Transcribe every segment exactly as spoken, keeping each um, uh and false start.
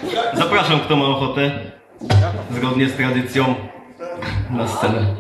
Zapraszam, kto ma ochotę, zgodnie z tradycją, na scenę.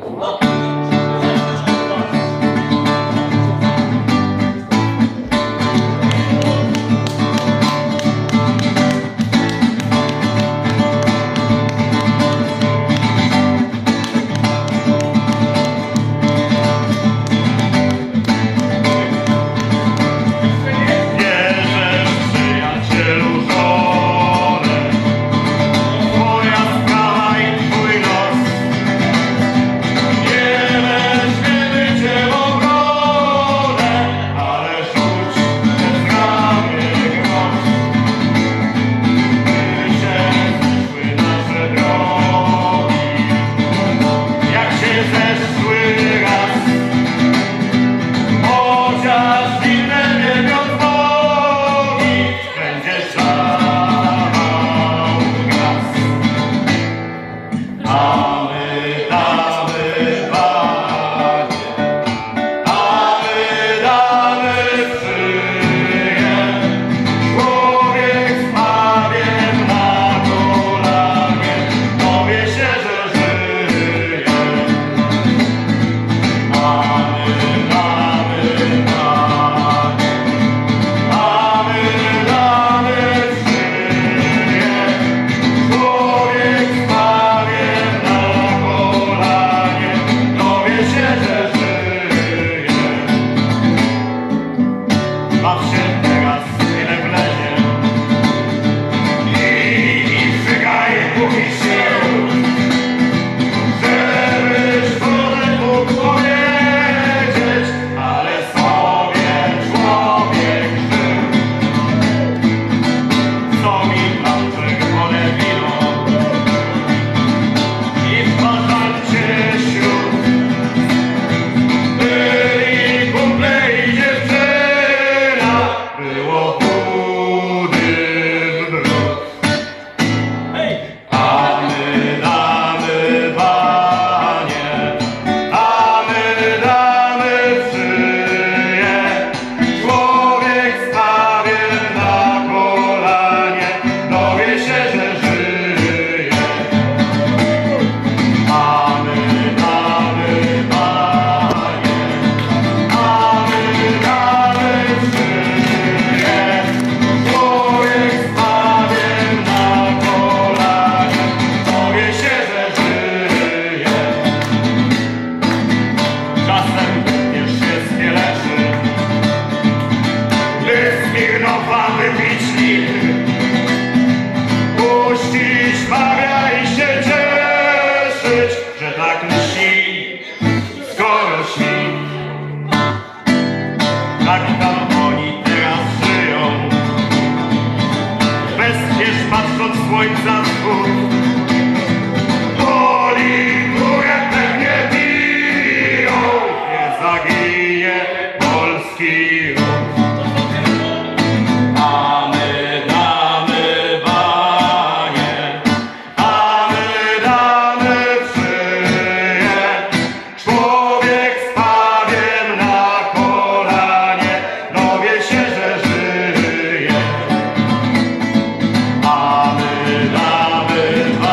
Damy, damy,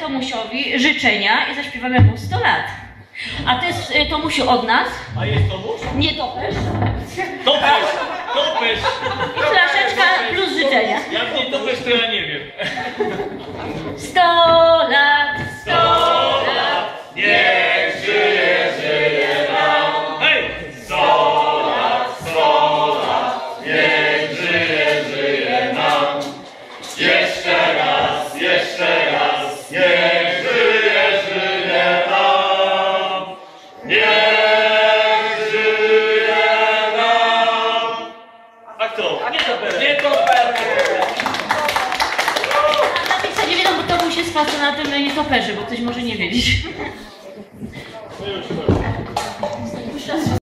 Tomusiowi życzenia i zaśpiewamy mu sto lat. A to jest y, Tomusiu od nas. A jest Tomuś? Nie topesz. Topesz! Topesz! I flaszeczka plus życzenia. Jak nie topesz, to ja nie wiem. sto lat, sto lat. Niech żyje, żyje nam. Hej! sto lat, sto lat. Niech żyje, żyje nam. Jeszcze raz, jeszcze raz. Niech żyje, żyje nam. Niech żyje nam. A kto? Nie toper. Nie toper. A na miejsca nie wiedzą, bo Tomuś jest fascynatem nietoperzy, bo ktoś może nie wiedzieć.